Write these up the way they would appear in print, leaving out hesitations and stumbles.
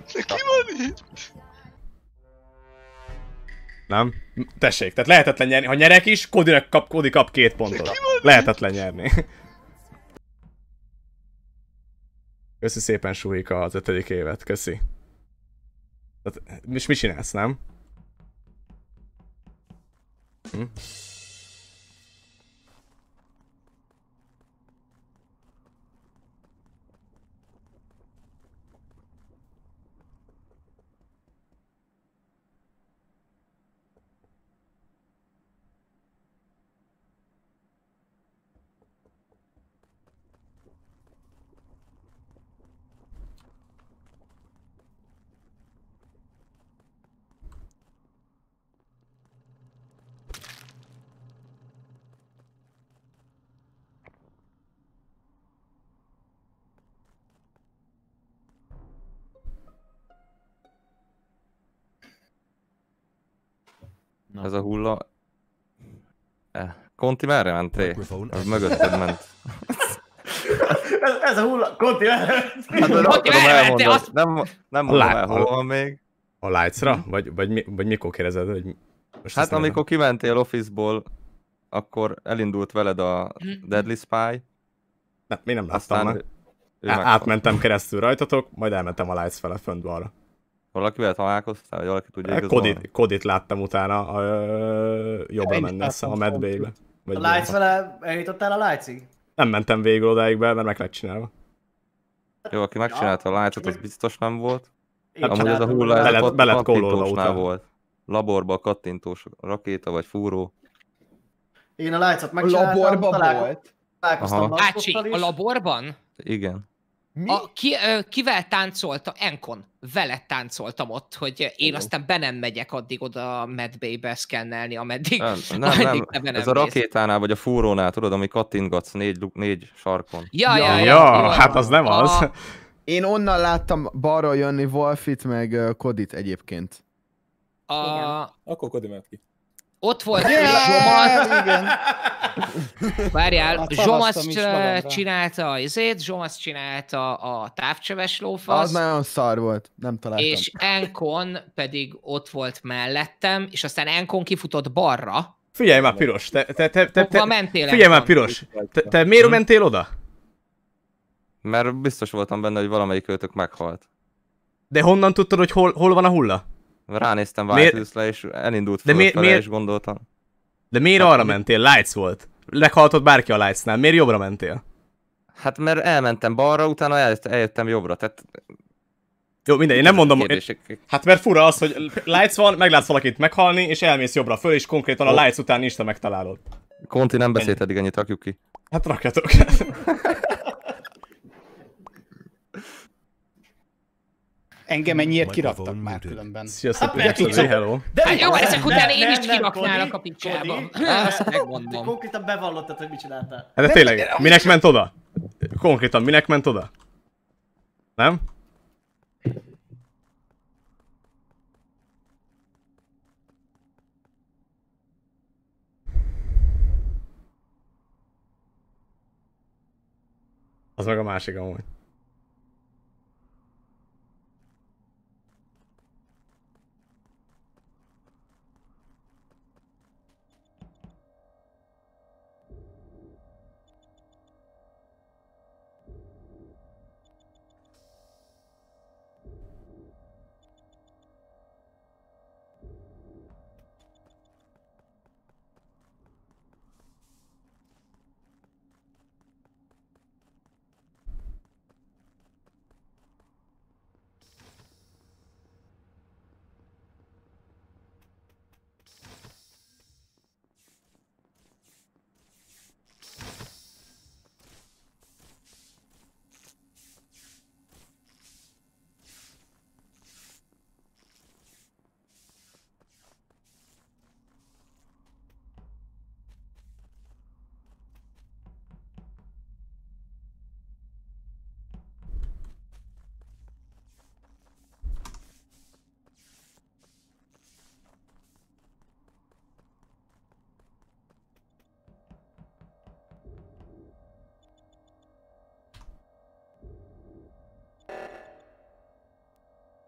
Ki van itt? Nem? Tessék, tehát lehetetlen nyerni. Ha nyerek is, Cody kap 2 pontot. Lehetetlen nyerni. Köszi szépen, Suhika, az 5. évet. Köszi. Tehát, és mit csinálsz, nem? Hm? Na. Ez a hulla... Conti merre ment, Tré? Az mögötted ment. ez a hulla... Conti merre ment? Hát nem tudom elmondani. Nem mondom el, hol van még. A Lights-ra? Vagy mikor kérdezed? Hogy hát amikor kimentél Office-ból, akkor elindult veled a Deadly Spy. Nem, én nem láttam meg. Átmentem keresztül rajtatok, majd elmentem a Lights fele fönt balra. Valakivel találkoztál, vagy valaki tudja igazolni? Codit láttam utána, jobbra menne a medbaybe. A Lights vele eljutottál a Lightsig? Nem mentem végül odáig be, mert meg lett csinálva. Jó, aki megcsinálta a Lights-ot, az biztos nem volt. Amúgy ez a be hulla, lett kattintósnál volt. Laborba kattintós rakéta vagy fúró. Én a Lights-ot megcsináltam. A laborban volt? Ácsi, a laborban? Igen. Kivel táncoltam? Enkon. Veled táncoltam ott, hogy én aztán be nem megyek addig oda a medbaybe szkennelni, ameddig nem. Ez a rakétánál vagy a fúrónál, tudod, ami kattintgatsz 4 sarkon. Ja, hát az nem az. Én onnan láttam balról jönni Wolfit meg Codit egyébként. Akkor Cody ment ki. Ott volt Zsomasz. Várjál, Zsomasz csinálta Zsomasz csinálta a távcsöves lófasz. Az nagyon szar volt, nem találtam. És Enkon pedig ott volt mellettem, és aztán Enkon kifutott balra. Figyelj már, Piros, Figyelj már, Piros, te miért mentél oda? Mert biztos voltam benne, hogy valamelyik őtök meghalt. De honnan tudtad, hogy hol van a hulla? Ránéztem Whitelist-le, és elindult fölfele, és gondoltam. De miért arra mentél? Lights volt. Meghaltott bárki a Lights-nál. Miért jobbra mentél? Hát mert elmentem balra, utána eljöttem jobbra, tehát... Jó, mindegy, én nem mondom... Hát mert fura az, hogy Lights van, meglátsz valakit meghalni, és elmész jobbra föl, és konkrétan a Lights után Insta megtalálod. Conti nem beszélt eddig ennyit, rakjuk ki. Hát rakjatok. Engem ennyiért kiraktak már különben. Sziasztok, hello. Hát jó, ezek után én is kiraknálak a picsába. Azt megmondom. Konkrétan bevallottad, hogy mit csináltál. Hát de tényleg, minek ment oda? Konkrétan minek ment oda? Nem? Az meg a másik amúgy.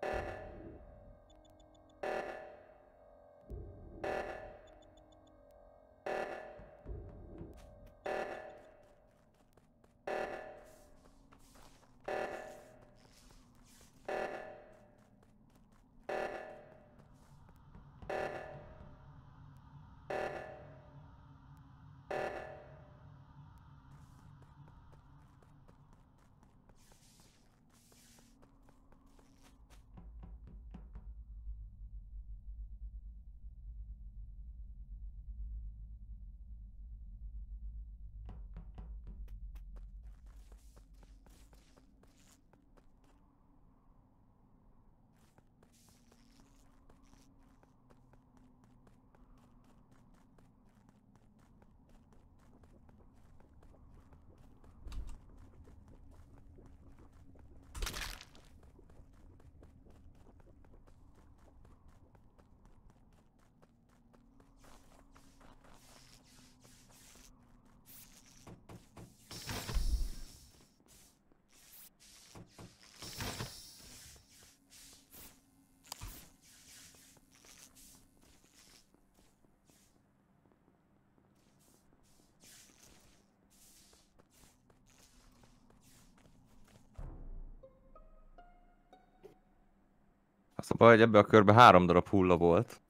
Azt a baj, hogy ebbe a körbe 3 darab hulla volt.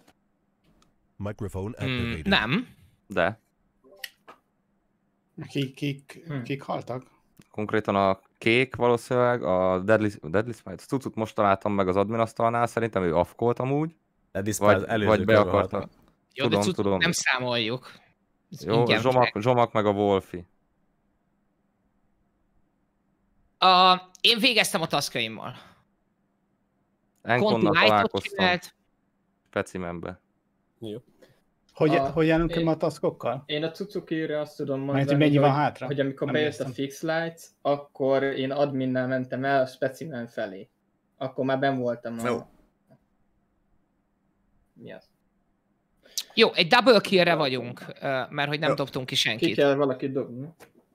Nem. De. Kik haltak? Konkrétan a kék valószínűleg, a Deadly Spite, a cucut most találtam meg az admin asztalnál, szerintem ő afkolt amúgy. Vagy be akarta. Jó, tudom. Nem számoljuk. Jó, Zsomak meg a Wolfi. Én végeztem a taskjaimmal. Enkonnal találkoztam. Specimenbe. Jó. Hogy járunk ki a taskokkal? Én a Cucukire azt tudom mondani, mennyi van hátra? hogy amikor bejött a Fix Lights, akkor én adminnel mentem el a specimen felé. Akkor már benn voltam a... Mi az? Jó, egy double kill-re vagyunk, mert hogy nem dobtunk ki senkit. Ki kell valaki dobni.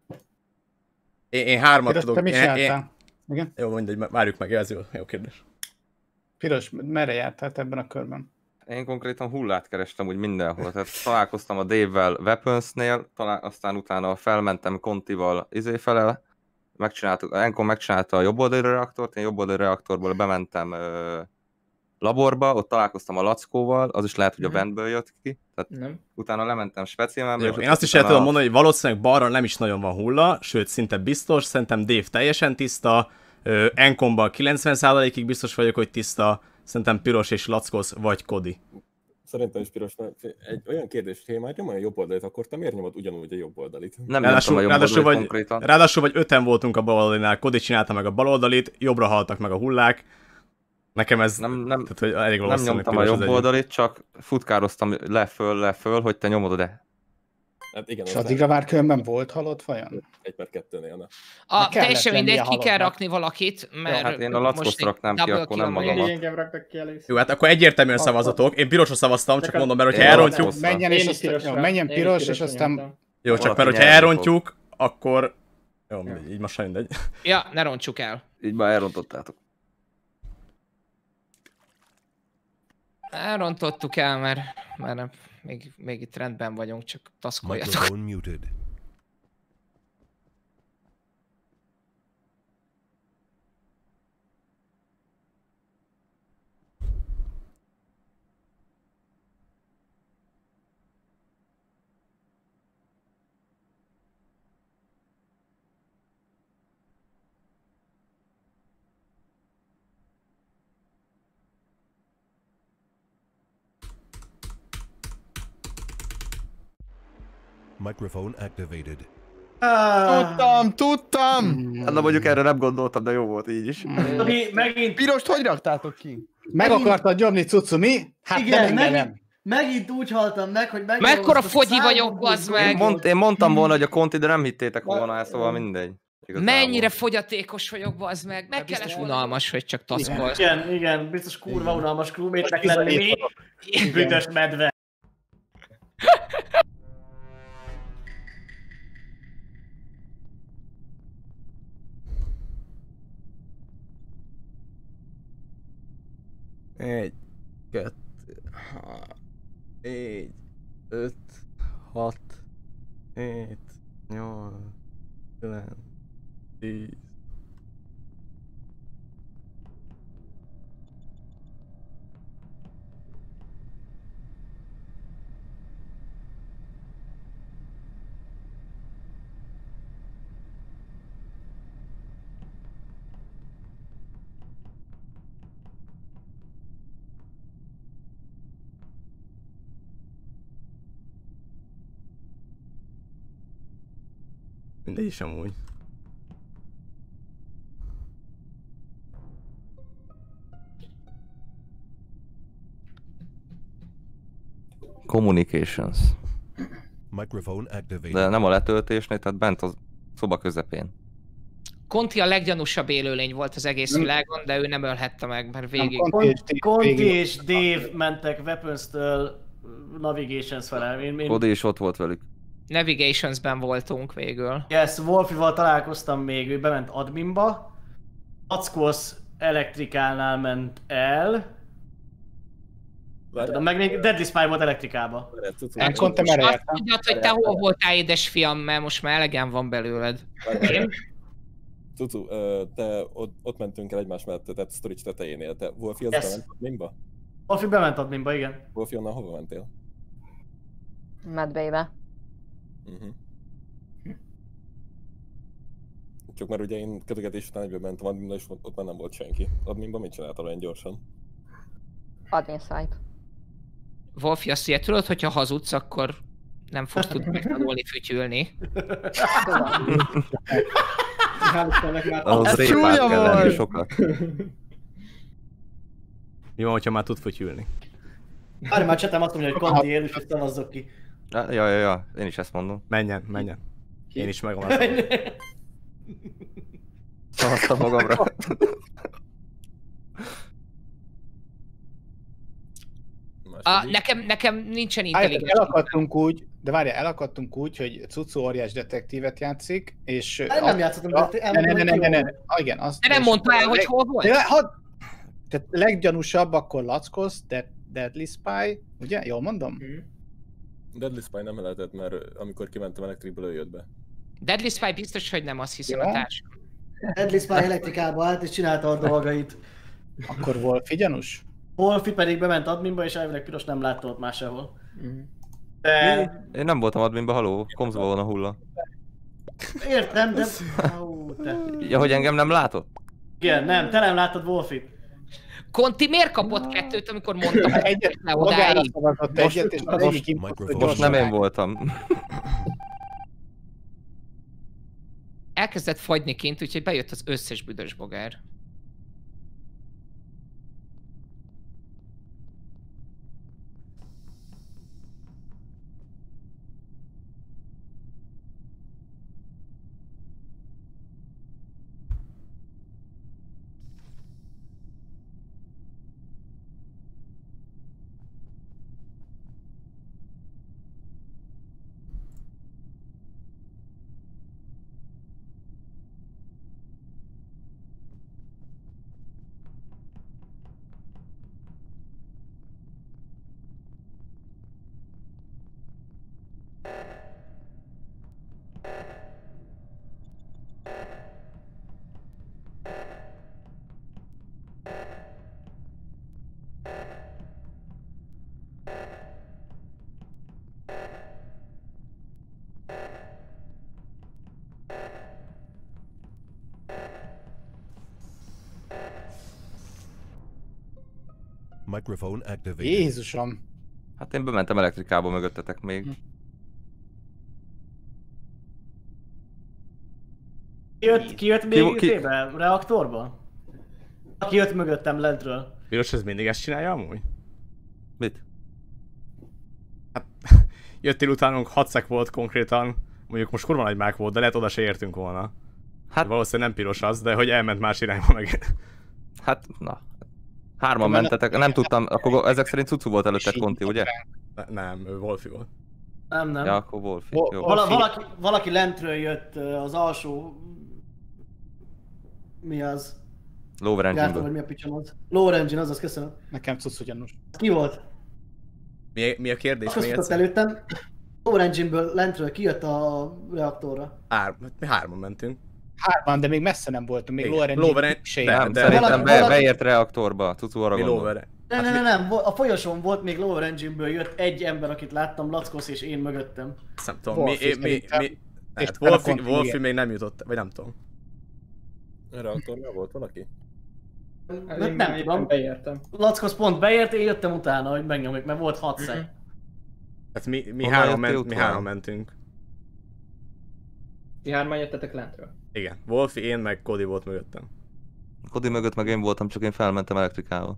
Én 3-at tudok. Te mit csináltál? Igen? Jó, mindegy, várjuk meg, ez jó kérdés. Piros, merre jártál ebben a körben? Én konkrétan hullát kerestem úgy mindenhol. Tehát találkoztam a Dave-vel Weaponsnél, aztán utána felmentem Contival felel, Enkon megcsinálta a jobboldali reaktort, én jobboldali reaktorból bementem laborba, ott találkoztam a Lackóval, az is lehet, hogy a ventből jött ki. Tehát utána lementem specimenbe. Én azt is el tudom mondani, hogy valószínűleg balra nem is nagyon van hulla, sőt szinte biztos, szerintem Dave teljesen tiszta, Enkonban 90%-ig biztos vagyok, hogy tiszta, szerintem Piros és Lackos vagy Kodi. Szerintem is Piros, mert egy olyan kérdés, hogy már nyomod a jobb oldalit, akkor te miért nyomod ugyanúgy a jobb oldalit? Nem nyomtam a jobb oldalit konkrétan. Ráadásul vagy 5-en voltunk a bal oldalinál, Kodi csinálta meg a bal oldalit, jobbra haltak meg a hullák. Nekem ez tehát, hogy elég nem nyomtam a jobb oldalit, csak futkároztam le-föl, hogy te nyomod-e. Hát igen, és addigra már különben volt halott vajon? 1/2-nél. Teljesen mindegy, ki kell rakni valakit, mert hát én a Lackoszt raknám ki, akkor nem magamat. Jó, hát akkor egyértelműen szavazatok. Én pirosra szavaztam, csak mondom, mert hogyha elrontjuk... Menjen piros, és aztán... Jó, csak mert hogyha elrontjuk, akkor... Jó, mindegy, így most mindegy. Ja, ne rontsuk el. Így már elrontottátok. Elrontottuk el, mert még itt rendben vagyunk, csak taszkoljatok. Microphone activated. Tudtam! Hát mondjuk erre nem gondoltam, de jó volt így is. Megint... Pirost hogy raktátok ki? Meg akartad nyomni, Cucu, mi? Hát igen, nem. Megint úgy haltam meg, hogy mekkora fogyi vagyok, bazd meg! Én mondtam volna, hogy a Conti, de nem hittétek volna, szóval mindegy. Igazából. Mennyire fogyatékos vagyok, bazd meg! Megkeres unalmas, hogy csak taszkolsz. Igen, biztos kurva unalmas crewmate-nek lenni mi? Büdös medve. 1, 2, 3, 4, 5, 6, 7, 8, 9, 10. Mindegy is amúgy. Communications. Microphone activated. De nem a letöltésnél, tehát bent a szoba közepén. Conti a leggyanúsabb élőlény volt az egész világon, de ő nem ölhette meg, mert végig... Conti és Dave mentek Weapons-től Navigations felé. Cody is ott volt velük. Navigationsben voltunk végül. Yes, Wolfival találkoztam még, ő bement adminba. Ackos elektrikálnál ment el. Tudom, meg még Deadly Spy volt elektrikába. Enkon, te merre jártál? Tudjad, hogy te hol voltál, édesfiam, mert most már elegem van belőled. Én? Cucu, te ott mentünk el egymás mellett, tehát storage tetejénél. Te Wolfi az bement adminba? Wolfi bement adminba, igen. Wolfi, onnan hova mentél? Medbaybe. Csak mert ugye én kötögetés után egyből mentem adminba, és ott már nem volt senki. Adminba mit csináltál olyan gyorsan? Admin site. Wolfi, azt ugye tudod, hogyha hazudsz, akkor nem fogsz tudni megtanulni fütyülni. Az répát kell lenni sokat. Mi van, hogyha már tud fütyülni? Várj, már csetem azt mondja, hogy Conti él, és szavazzok ki. Ja, én is ezt mondom. Menjen. Én is megvan. Szavaztam magamra. Nekem nincsen intelligens. Elakadtunk úgy, hogy Cucu óriás detektívet játszik, és... Nem játszottam, de igen, azt... De nem mondta el, hogy hol volt? Tehát leggyanúsabb akkor Lackos, Deadly Spy, ugye? Jól mondom? Deadly Spy nem lehetett, mert amikor kimentem elektrikből, ő jött be. Deadly Spy biztos, hogy nem, azt hiszem a társam. Deadly Spy elektrikába állt és csinálta a dolgait. Akkor Wolfi gyanús? Wolfi pedig bement adminba, és elvileg Piros nem látta ott már sehol. Én nem voltam adminba, haló, komzba van a hulla. Értem, de... Ja, hogy engem nem látott? Igen, nem, te nem láttad Wolfit. Conti miért kapott kettőt, amikor mondtam, hogy egyet ne odáig? Most nem én voltam. Elkezdett fagyni kint, úgyhogy bejött az összes büdös bogár. Microphone activated. Jézusom! Hát én bementem elektrikába mögöttetek még. Ki jött még tébe? Reaktorba? Ki jött mögöttem lentről? Piros, ez mindig ezt csinálja amúgy? Mit? Hát, jöttél utánunk, 6 szek volt konkrétan. Mondjuk most kurva nagy mák volt, de lehet oda se értünk volna. Hát valószínűleg nem Piros az, de hogy elment más irányba meg. Hát, na. Hárman mentetek, nem tudtam, akkor ezek szerint Cucu volt előtted Conti, ugye? Nem, ő Wolfi volt. Nem. Ja, akkor Wolfi. Jó. Valaki lentről jött az alsó... Mi az? Lower Jártam, Engine-ből. hogy mi a picsam az. Lower Engine, azaz, köszönöm. Nekem cucc Janus. Ki volt? Mi a kérdés? Azt Még futott egyszer? előttem. Lower Engine-ből lentről kijött a reaktorra. Mi hárman mentünk. Hárman, de még messze nem voltunk, még Igen. Lower Lower Engine en- se de- Nem, de- szerintem valaki- beért reaktorba, Cucu arra Mi gondol. lower? Nem, a folyosón volt még Lower Engine-ből jött egy ember, akit láttam, Lackosz és én mögöttem. Azt nem tudom, Wolfi szerintem. Hát utána Wolfi Conti még nem jutott, vagy nem tudom. Reaktornál volt valaki? Nem tudom. Beértem. Lackosz pont beért, én jöttem utána, hogy megnyomjuk, mert volt 6 szeg. Hát mi Honnan jöttél mi utána? három mentünk. Ti hárman jöttetek lentről. Igen. Wolfi, én meg Cody volt mögöttem. Cody mögött meg én voltam, csak én felmentem elektrikával.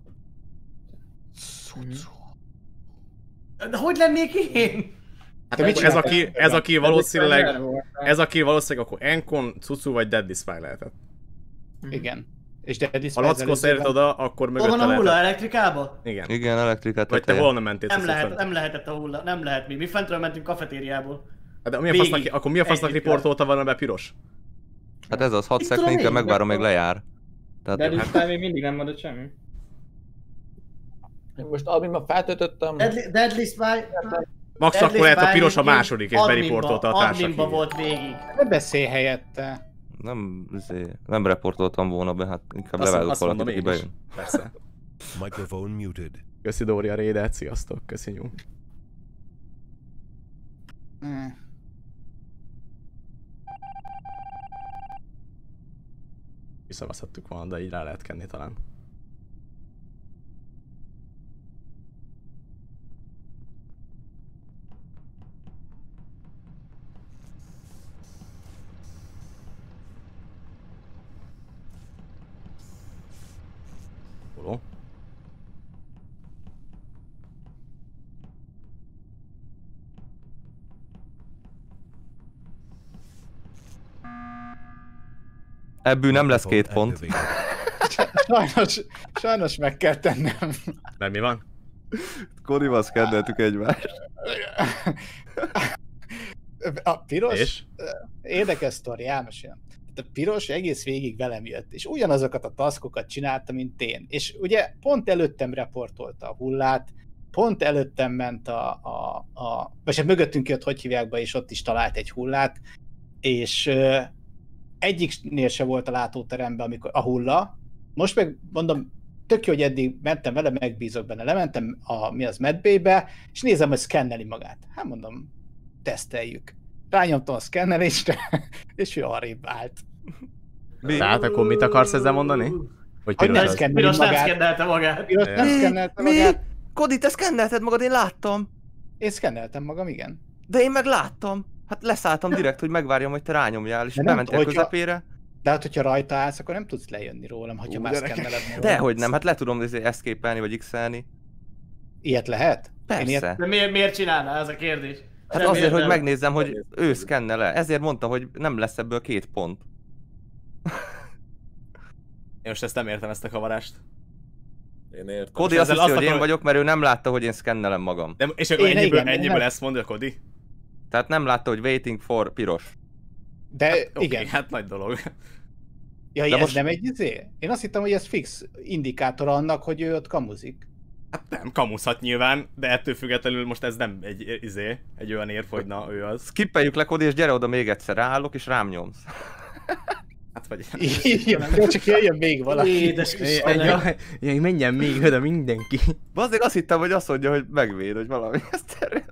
De hogy lennék én? Hát mit ez aki valószínűleg, Merre voltál? ez aki valószínűleg akkor Enkon, Cucu vagy Deadly Spy lehetett. Igen. És Deadly Ha Lackó szeret oda, akkor Hol van mögötte a hulla lehetett. elektrikába? Igen. Igen, elektrikát Vagy te teteje. volna mentél Nem, Cucu fent. lehetett a hulla, nem lehet mi. Mi fentről mentünk kafetériából. Hát de mi a Végig. fasznak, akkor mi a fasznak Együtt riportolta volna be piros? Hát ez az 6 Mit tudom szeknénk, én? megvárom, még lejár. Tehát De Isten még mindig nem mondott semmi. Most adminba feltöltöttem. Deadly Spy... Max Deadly akkor lehet a Spy piros a egyébként második, és adminba- beriportolta a társak. Adminba volt végig. Ne beszélj helyette. nem reportoltam volna be, hát inkább Azt levágok mondom valakit, aki én is. bejön. Persze. Microphone muted. Köszi Dória Rédet, sziasztok, köszönjük. Visszavaszhattuk volna, de így rá lehet kenni talán. Hol? Ebből nem lesz 2 pont. Sajnos meg kell tennem. Mert mi van? Kodival szkenneltük egymást. A piros? És? Érdekes sztori, elmesélem. A piros egész végig velem jött, és ugyanazokat a taskokat csinálta, mint én. És ugye pont előttem reportolta a hullát, pont előttem ment vagy hát mögöttünk jött, hogy hívják be, és ott is talált egy hullát, és egyiknél se volt a látóteremben, amikor a hulla. Most meg mondom, tök jó, hogy eddig mentem vele, megbízok benne. Lementem mi az medbaybe, és nézem, hogy szkenneli magát. Hát mondom, teszteljük. Rányomtam a szkennelésre, és ő arrébb állt. Tehát akkor mit akarsz ezzel mondani? Hogy piros nem az? szkenneli Piros nem magát. szkennelte magát. Piros nem szkennelte magát. Kodi, te szkennelted magad, én láttam. Én szkenneltem magam, igen. De én meg láttam. Hát leszálltam direkt, hogy megvárjam, hogy te rányomjál, és De nem, bementél hogyha- közepére. De hát, hogyha rajta állsz, akkor nem tudsz lejönni rólam, hogyha már szkenneled magad. Dehogy nem, hát le tudom escape-elni, vagy x-elni. Ilyet lehet? Én ilyet... Persze. De miért csinálná, ez a kérdés? Hát Semmi azért, hogy értelme. megnézzem, hogy ő szkennel-e. Ezért mondtam, hogy nem lesz ebből 2 pont. Én most ezt nem értem, ezt a kavarást. Én értem. Kodi Most azt ezzel hiszi, azt hogy én akarom- vagyok, mert ő nem látta, hogy én szkennelem magam. De, és akkor Én ennyiből, igen, ennyiből nem. ezt mondja Cody? Tehát nem látta, hogy waiting for piros. De Oké, igen. hát nagy dolog. Ja, De ez most- nem egy izé? Én azt hittem, hogy ez fix indikátor annak, hogy ő ott kamuzik. Hát nem, kamuszhat nyilván, de ettől függetlenül most ez nem egy olyan érv, hogy na, ő az. Skippeljük le, Kodi, és gyere oda még egyszer, ráállok, és rám nyomsz. Hát vagy... Jó, csak jöjjön még valaki. Édes Istenem. Jaj, menjen még oda mindenki. Azért azt hittem, hogy azt mondja, hogy megvéd, hogy valami ezt terül.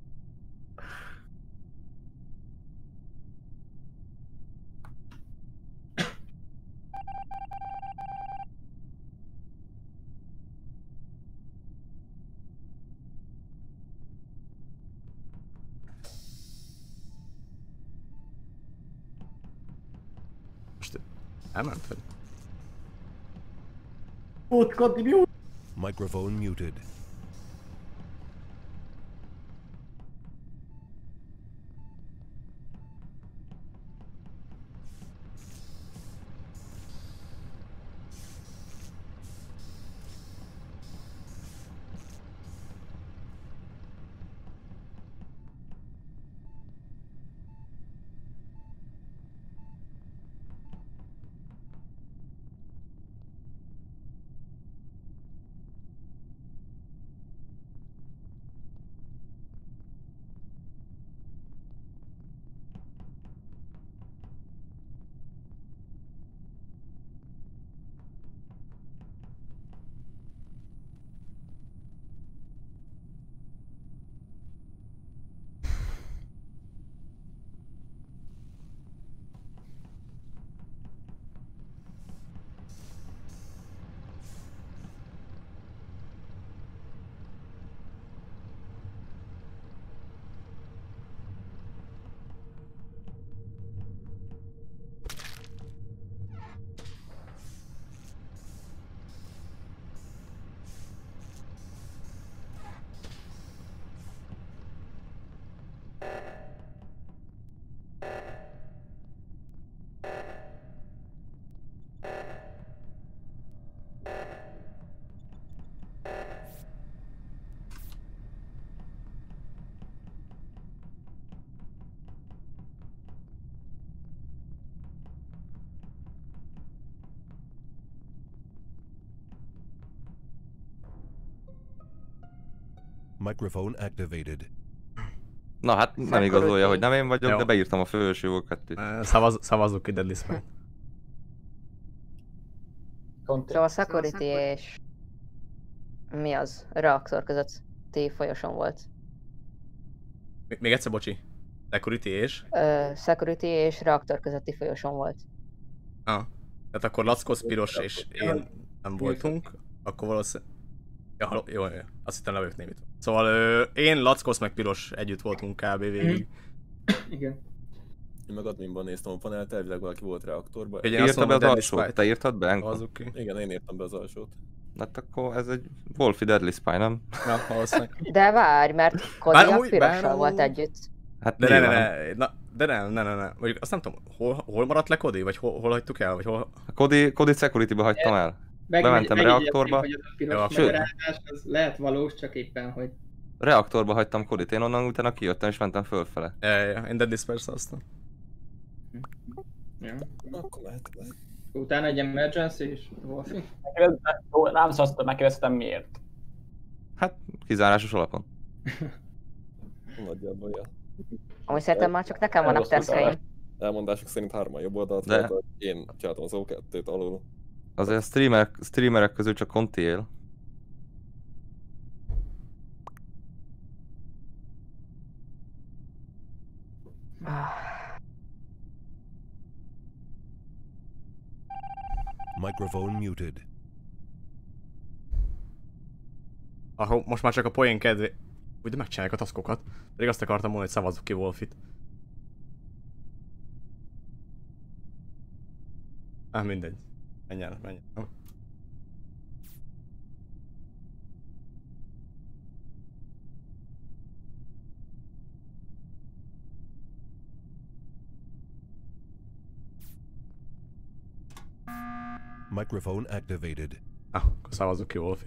Most elment, vagy? Út, continue. Microphone muted. Microphone activated. Na hát nem igazolja, hogy nem én vagyok, Jó. de beírtam a fős jó kettőt. Szavazzuk ki Deadly Spy. Szóval Security és... Mi az? Reaktor közötti folyoson volt. Még egyszer, bocsi. Security és? Security és reaktor közötti folyoson volt. Tehát akkor Lackos, Piros és én nem voltunk. Akkor valószínűleg... Ja, jó, azt hittem levők némit. Szóval én, Lackos meg Piros együtt voltunk kb. Végig. Igen. Én meg adminban néztem a panelt, elvileg valaki volt reaktorban. Én Írtad be az alsót? Te írtad be, Enkon? Igen, én írtam be az alsót. Hát akkor ez egy Wolfie Deadly Spy, nem? Na, valószínűleg. De várj, mert Cody a Pirossal volt együtt. Hát de nem. Mondjuk azt nem tudom, hol maradt le Cody? Vagy hol hagytuk el? Vagy hol... Cody Security-be hagytam el. Bementem reaktorba. Hogy az a piros magyarázás, az lehet valós, csak éppen, hogy... Reaktorba hagytam Codit, én onnan utána kijöttem és mentem fölfele. Ja, én Deadly Spy szavaztam. Ja. Akkor mehet. Utána egy emergency is, Wolfie? Nem szavaztam, megkérdeztem miért. Hát, kizárásos alapon. Nagyjából, ja. Amúgy szerintem már csak nekem vannak teszkeim. Elmondások szerint 3 jobb oldalt De... volt, én csináltam az O2-t alul. Azért a streamerek közül csak Conti él. Microphone muted. Most már csak a poén kedvé... Úgy, de megcsinálják a taskokat. Pedig azt akartam mondani, hogy szavazzuk ki Wolfit. Mindegy. Menj el. Microphone activated. Akkor szavazzuk ki Wolfit.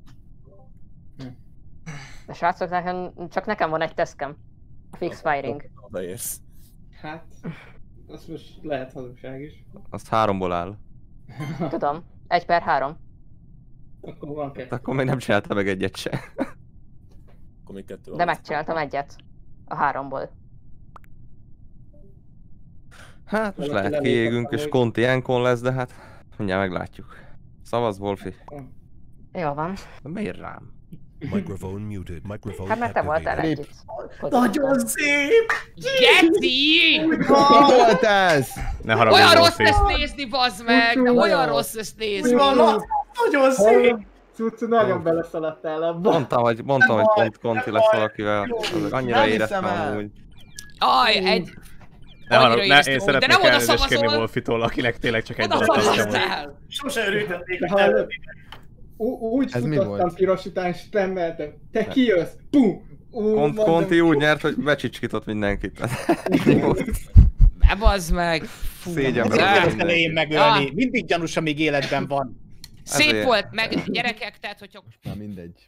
De srácok, csak nekem van egy teszkem. Fix firing. Beérsz. Hát... Az most lehet hazugság is. Azt 3-ból áll. Tudom. 1/3. Akkor van 2. Akkor még nem csinálta meg egyet se. Akkor még 2 van. De megcsináltam egyet. A 3-ból. Hát most lehet kiégünk és Conti Enkon lesz, de hát mindjárt meglátjuk. Szavaz, Wolfie. Jó van. De miért rám? Microphone muted. Microphone Hát mert te voltál activated. együtt. Nagyon szép! Geci! Mi volt ez? Ne haragudj, Olyan Wolfie. rossz ezt nézni, bazd meg! De olyan rossz ezt nézni! Nagyon szép! Cucu nagyon beleszaladtál abba. Mondtam, hogy pont Conti lesz valakivel. Annyira Nem éreztem hiszem el. amúgy. Aj, Ne haragudj, annyira éreztem én úgy, de szeretnék nem oda elnézést kérni szavazol! Wolfitól, akinek tényleg csak egy Oda dolgot szavaztál! Sose örültették, hogy Hallod? Úgy Ez mi futottam volt? Piros után, spammeltem. Te kijössz! Pum! Conti úgy nyert, hogy becsicskított mindenkit. Ne bazd meg! Fú, Szégyenbe de- vagyok. Ezt elején megölni. Mindig gyanús, amíg életben van. Szép Ezért. volt, meg gyerekek, tehát hogyha... Na mindegy.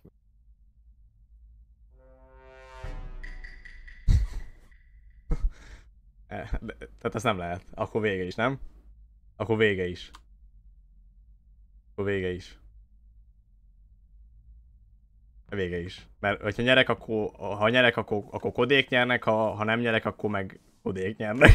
Tehát ez nem lehet. Akkor vége is, nem? Akkor vége is. Vége is. Mert hogyha nyerek, akkor... Ha nyerek, akkor Kodék nyernek, ha nem nyerek, akkor meg Kodék nyernek.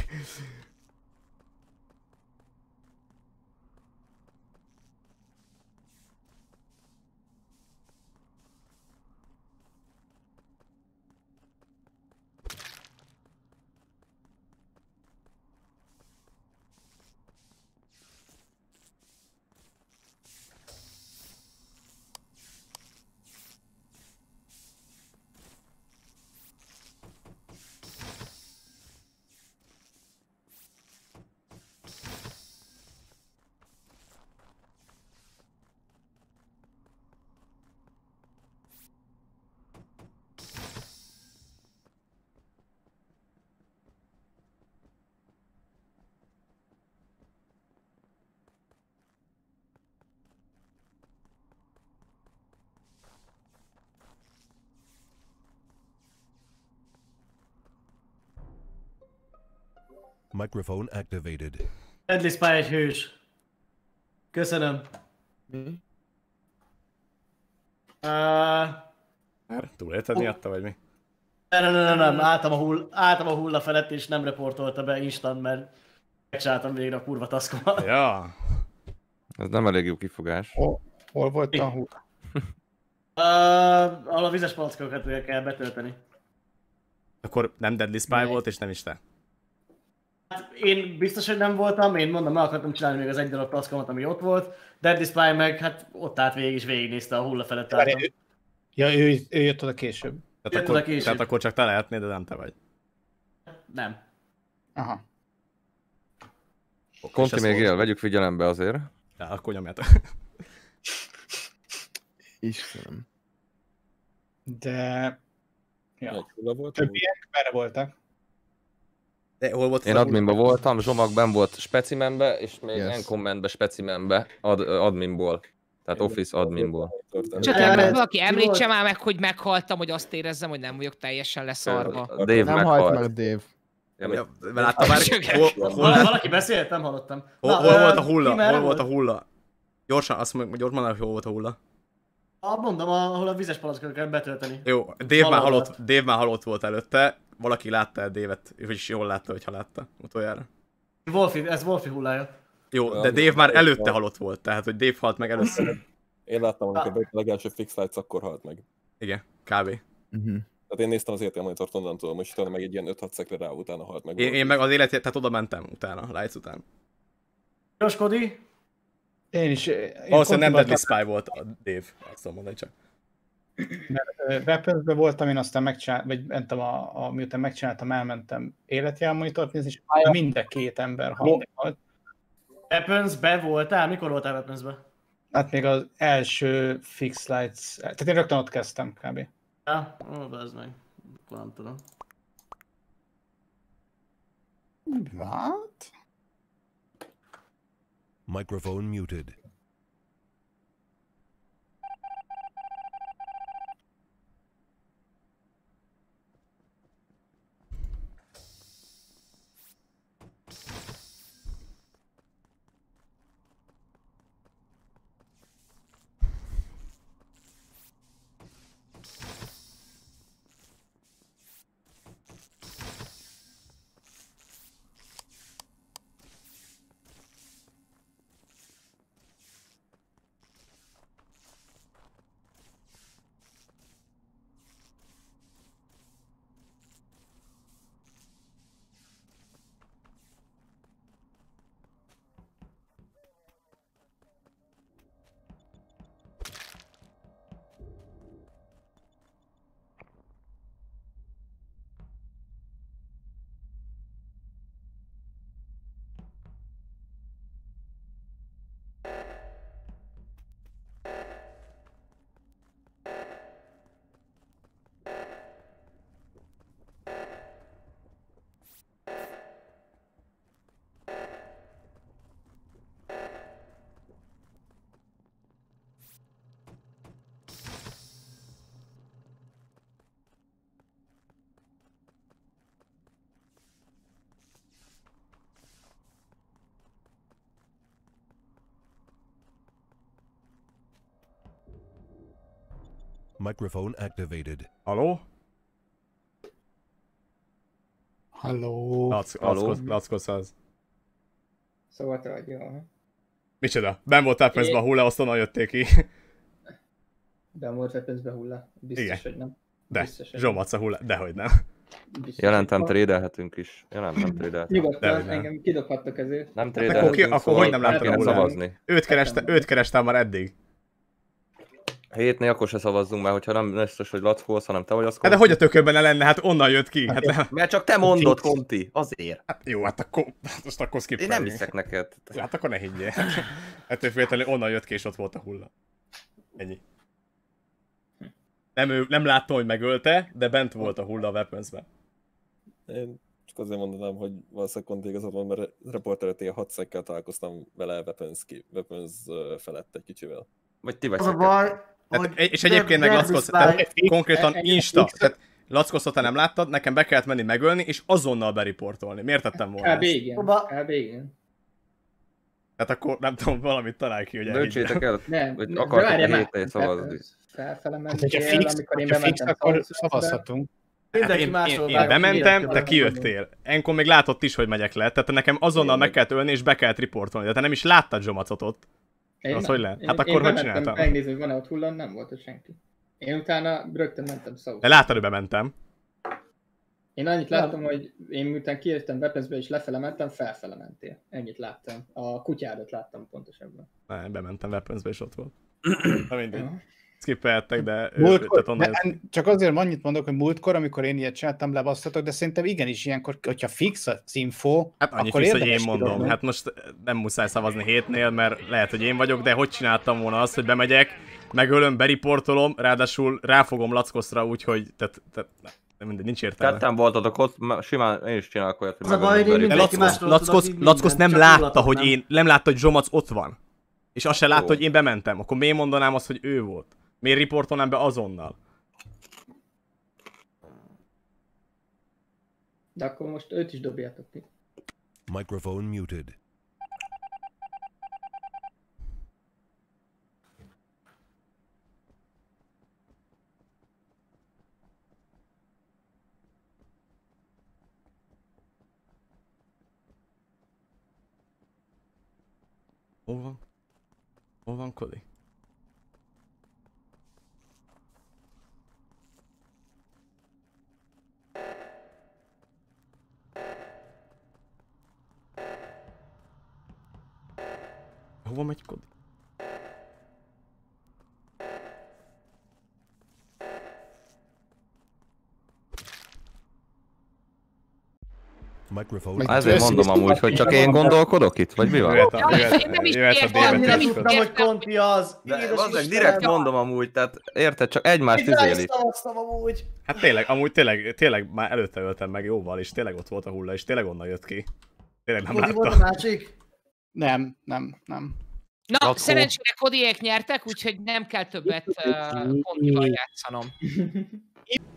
Microphone activated. Deadly Spy egy hős. Köszönöm. Túlélted miatta, vagy mi? Nem. Álltam a hulla felett, és nem reportolta be instant, mert megcsináltam végre a kurva taskomat. Ja. Ez nem elég jó kifogás. Hol volt a hulla? Ahol a vizes palackokat kell betölteni. Akkor nem Deadly Spy volt, és nem is te. Hát én biztos, hogy nem voltam, én mondom, meg akartam csinálni még az egy darab taskomat, ami ott volt. Deadly Spy meg, hát ott állt végig, és végignézte a hulla felett álltam. Ja, ő jött oda később. Tehát akkor csak te lehetnéd, de nem te vagy. Nem. Aha. Conti még él, vegyük figyelembe azért. Ja, akkor nyomjátok. Istenem. De... Ja. Volt, többiek merre voltak? De hol volt én adminba voltam, Zsomagben volt specimenbe, és még Encommentbe specimenbe adminból. Tehát Office adminból. Csak valaki említse már meg, hogy meghaltam, hogy azt érezzem, hogy nem vagyok teljesen leszarva. Dave nem halt meg Dave. Láttam már? Valaki beszélt? Nem hallottam. Hol volt a hulla? Hol volt a hulla? Gyorsan, azt mondjuk, gyorsan mondd, hogy hol volt a hulla. Mondom, ahol a vizes palackokat kell betölteni. Jó, Dave már halott volt előtte. Valaki látta el Dave-et, és jól látta, hogyha látta utoljára. Ez Wolfi hullája. Jó, de Dave már előtte halott volt, tehát hogy Dave halt meg először. Én láttam, amikor a legelső Fix Lights, akkor halt meg. Igen, kb. Tehát én néztem az értelmonitort onnan tudom, és utána meg egy ilyen 5-6 szekre rá utána halt meg. Én meg az életét, tehát oda mentem utána, Lights után. Roskodi? Én is. Valószínűleg nem Deadly Spy volt a Dave, azt tudom mondani csak. Weaponsbe voltam, én aztán megcsináltam, vagy mentem miután megcsináltam, elmentem életjelmonitort nézni, és minden két ember halt. Weaponsbe voltál? Mikor voltál Weaponsbe? Hát még az első Fix Lights, tehát én rögtön ott kezdtem kb. Ja, ez meg. Akkor nem tudom. What? Microphone muted. Microphone activated. Halló? Halló? Lackos az. Szóval te vagy jó. Micsoda? Ben volt Weaponsbe a hulla, azt onnan jötték ki. Ben volt Weaponsbe hulla. Biztos, igen. hogy nem. De, Zsomac hulla, dehogy nem. Biztos, jelentem, trédelhetünk is. Jelentem, trédelhetünk. Nyugodtan, engem kidobhattok ezért. Nem trédelhetünk, akkor hogy nem láttad a hullát? Szavazni. Őt kerestem már eddig. Hétnél akkor se szavazzunk már, hogyha nem biztos, hogy Lackósz, hanem te vagy az. Hát de hogy a tökönben ne lenne? Hát onnan jött ki. Hát, mert csak te mondod, Conti, azért. Hát jó, hát akkor én nem hiszek neked. Hát akkor ne higgyél. Ettől függetlenül onnan jött ki, és ott volt a hulla. Ennyi. Nem láttam, hogy megölte, de bent volt a hulla a Weaponsben. Én csak azért mondanám, hogy valószínűleg Conti igazad van, mert reporter ilyen 6 szekkel találkoztam vele Weapons felett egy kicsivel. Vagy ti vagy Az a baj, és egyébként meg Lackos, konkrétan insta. Tehát Lackosot nem láttad, nekem be kellett menni megölni, és azonnal beriportolni. Miért tettem volna Kb. Igen. ezt? Kb. Igen. Hát akkor nem tudom, valamit találj ki, hogy Döntsétek el, Nem, hogy de akartok várjál a már. héten szavazni. Felfele Hát, hogyha mentél, fix, amikor én hogyha fix bementem akkor Southwestbe. szavazhatunk. Mindenki Én máshol vágott, bementem, mindenki te kijöttél. Enkor még látott is, hogy megyek le, tehát nekem azonnal meg kellett ölni és be kellett riportolni, de te nem is láttad Zsomacot ott. Az hogy lehet? Hát akkor hogy csináltam? Megnézni, hogy van-e ott hullan, nem volt ott senki. Én utána rögtön mentem South. De láttad, hogy bementem. Én annyit láttam, hogy én miután kijöttem Weaponsbe és lefele mentem, felfele mentél. Ennyit láttam. A kutyádat láttam pontosabban. Ne, bementem Weaponsbe és ott volt. Na mindegy. Skippelhettek, de... Csak azért annyit mondok, hogy múltkor, amikor én ilyet csináltam, lebasztatok, de szerintem igenis ilyenkor, hogyha fix az info, hát annyi akkor fix, hogy érdemes én mondom. kidobni. Hát most nem muszáj szavazni 7-nél, mert lehet, hogy én vagyok, de hogy csináltam volna azt, hogy bemegyek, megölöm, beriportolom, ráadásul ráfogom Lackoszra, úgyhogy mindegy, nincs értelme. Ketten voltatok ott, simán én is csinálok olyat, hogy Az a baj, hogy én De mindenki másról Lackosz nem csak látta, hullatok, hogy nem? nem látta, hogy Zsomac ott van. És azt se látta, Jó. hogy én bementem. Akkor miért mondanám azt, hogy ő volt? Miért riportolnám be azonnal? De akkor most őt is dobjátok ki. Microphone muted. Hol van? Hol van Cody? Hova megy Cody? Microphone. Ezért mondom amúgy, hogy csak én gondolkodok itt, vagy mi van? Annyira tudtam, hogy Conti az. De Édes bazdmeg, Istenem. direkt mondom amúgy, tehát érted, csak egymást Még rá is izélik. szavaztam amúgy. Hát tényleg már előtte öltem meg jóval, és tényleg ott volt a hulla, és tényleg onnan jött ki. Tényleg nem Cody volt a láttam. másik? Nem. Na, Lackó. szerencsére Kodiék nyertek, úgyhogy nem kell többet Contival játszanom.